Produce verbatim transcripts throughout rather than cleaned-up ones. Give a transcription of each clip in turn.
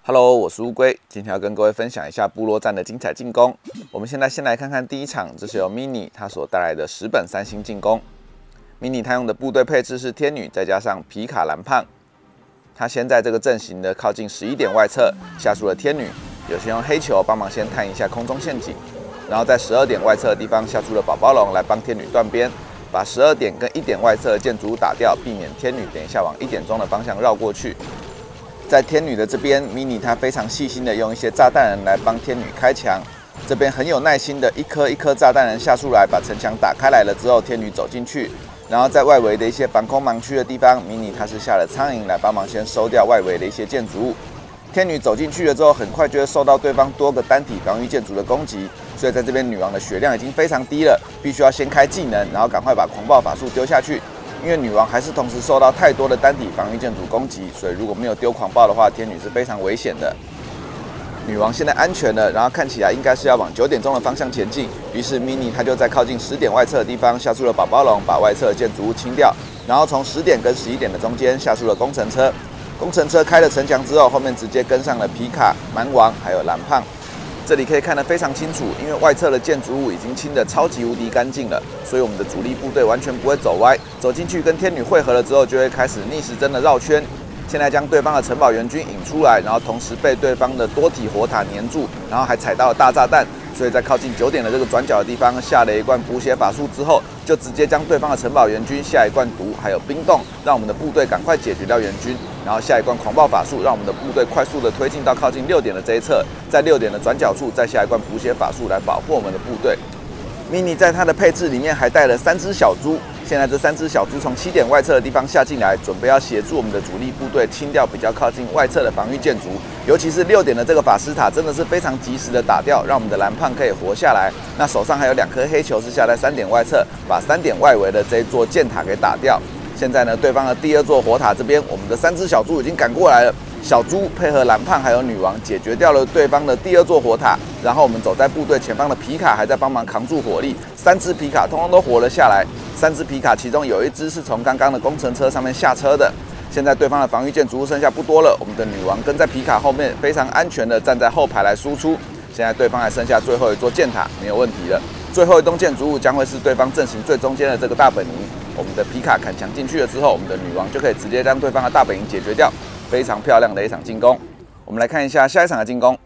Hello， 我是乌龟，今天要跟各位分享一下部落战的精彩进攻。我们现在先来看看第一场，这是由 Mini 他所带来的十本三星进攻。Mini 他用的部队配置是天女，再加上皮卡蓝胖。他先在这个阵型的靠近十一点外侧下出了天女，有先用黑球帮忙先探一下空中陷阱，然后在十二点外侧的地方下出了宝宝龙来帮天女断边，把十二点跟一点外侧的建筑物打掉，避免天女等一下往一点钟的方向绕过去。在天女的这边 ，Mini 他非常细心的用一些炸弹人来帮天女开墙，这边很有耐心的一颗一颗炸弹人下出来，把城墙打开来了之后，天女走进去，然后在外围的一些防空盲区的地方 ，Mini 他是下了苍蝇来帮忙先收掉外围的一些建筑物。天女走进去了之后，很快就会受到对方多个单体防御建筑的攻击，所以在这边女王的血量已经非常低了，必须要先开技能，然后赶快把狂暴法术丢下去。因为女王还是同时受到太多的单体防御建筑攻击，所以如果没有丢狂暴的话，天女是非常危险的。女王现在安全了，然后看起来应该是要往九点钟的方向前进，于是 Mini 他就在靠近十点外侧的地方下出了宝宝龙，把外侧的建筑物清掉，然后从十点跟十一点的中间下出了工程车。工程车开了城墙之后，后面直接跟上了皮卡、蛮王还有蓝胖。这里可以看得非常清楚，因为外侧的建筑物已经清得超级无敌干净了，所以我们的主力部队完全不会走歪。走进去跟天女汇合了之后，就会开始逆时针的绕圈。现在将对方的城堡援军引出来，然后同时被对方的多体火塔黏住，然后还踩到了大炸弹，所以在靠近九点的这个转角的地方下了一罐补血法术之后，就直接将对方的城堡援军下一罐毒还有冰冻，让我们的部队赶快解决掉援军，然后下一罐狂暴法术，让我们的部队快速的推进到靠近六点的这一侧，在六点的转角处再下一罐补血法术来保护我们的部队。Mini 在它的配置里面还带了三只小猪，现在这三只小猪从七点外侧的地方下进来，准备要协助我们的主力部队清掉比较靠近外侧的防御建筑，尤其是六点的这个法师塔真的是非常及时的打掉，让我们的蓝胖可以活下来。那手上还有两颗黑球是下在三点外侧，把三点外围的这一座箭塔给打掉。现在呢，对方的第二座火塔这边，我们的三只小猪已经赶过来了。小猪配合蓝胖还有女王解决掉了对方的第二座火塔，然后我们走在部队前方的皮卡还在帮忙扛住火力，三只皮卡通通都活了下来。三只皮卡其中有一只是从刚刚的工程车上面下车的。现在对方的防御建筑物剩下不多了，我们的女王跟在皮卡后面，非常安全的站在后排来输出。现在对方还剩下最后一座箭塔，没有问题了。最后一栋建筑物将会是对方阵型最中间的这个大本营。我们的皮卡砍墙进去了之后，我们的女王就可以直接将对方的大本营解决掉。非常漂亮的一场进攻，我们来看一下下一场的进攻。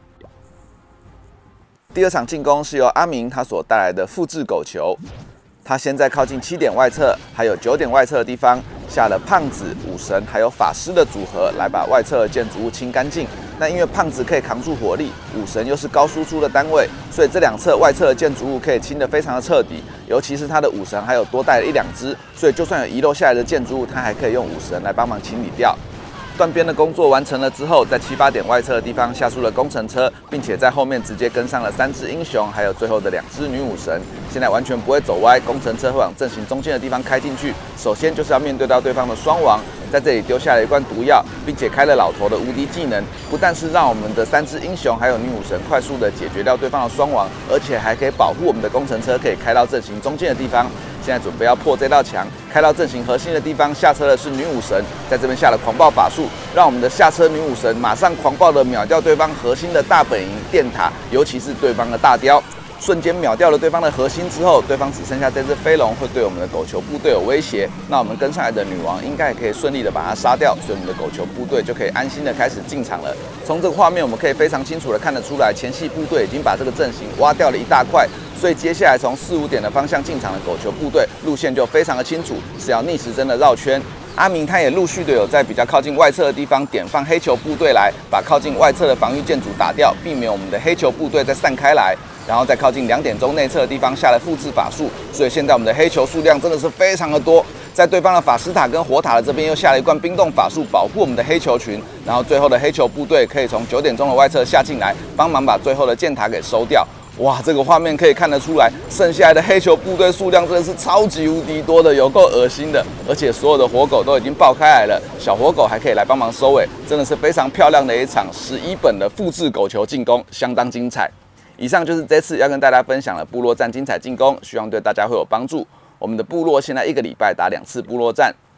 第二场进攻是由阿明他所带来的复制狗球，他先在靠近七点外侧还有九点外侧的地方下了胖子、武神还有法师的组合，来把外侧的建筑物清干净。那因为胖子可以扛住火力，武神又是高输出的单位，所以这两侧外侧的建筑物可以清得非常的彻底。尤其是他的武神还有多带了一两只，所以就算有遗漏下来的建筑物，他还可以用武神来帮忙清理掉。断边的工作完成了之后，在七八点外侧的地方下出了工程车，并且在后面直接跟上了三只英雄，还有最后的两只女武神。现在完全不会走歪，工程车会往阵型中间的地方开进去。首先就是要面对到对方的双王，在这里丢下了一罐毒药，并且开了老头的无敌技能，不但是让我们的三只英雄还有女武神快速的解决掉对方的双王，而且还可以保护我们的工程车可以开到阵型中间的地方。现在准备要破这道墙，开到阵型核心的地方，下车的是女武神，在这边下了狂暴法术，让我们的下车女武神马上狂暴的秒掉对方核心的大本营电塔，尤其是对方的大雕，瞬间秒掉了对方的核心之后，对方只剩下这只飞龙会对我们的狗球部队有威胁，那我们跟上来的女王应该也可以顺利的把它杀掉，所以我们的狗球部队就可以安心的开始进场了。从这个画面我们可以非常清楚的看得出来，前系部队已经把这个阵型挖掉了一大块。所以接下来从四五点的方向进场的狗球部队路线就非常的清楚，是要逆时针的绕圈。阿明他也陆续的有在比较靠近外侧的地方点放黑球部队来，把靠近外侧的防御建筑打掉，避免我们的黑球部队再散开来。然后在靠近两点钟内侧的地方下了复制法术，所以现在我们的黑球数量真的是非常的多。在对方的法师塔跟火塔的这边又下了一罐冰冻法术，保护我们的黑球群。然后最后的黑球部队可以从九点钟的外侧下进来，帮忙把最后的箭塔给收掉。哇，这个画面可以看得出来，剩下来的黑球部队数量真的是超级无敌多的，有够恶心的。而且所有的火狗都已经爆开来了，小火狗还可以来帮忙收尾，真的是非常漂亮的一场十一本的复制狗球进攻，相当精彩。以上就是这次要跟大家分享的部落战精彩进攻，希望对大家会有帮助。我们的部落现在一个礼拜打两次部落战，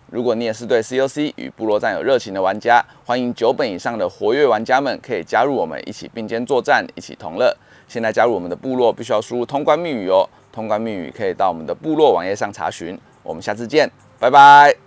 如果你也是对 C O C 与部落战有热情的玩家，欢迎九本以上的活跃玩家们可以加入我们，一起并肩作战，一起同乐。现在加入我们的部落，必须要输入通关密语哦。通关密语可以到我们的部落网页上查询。我们下次见，拜拜。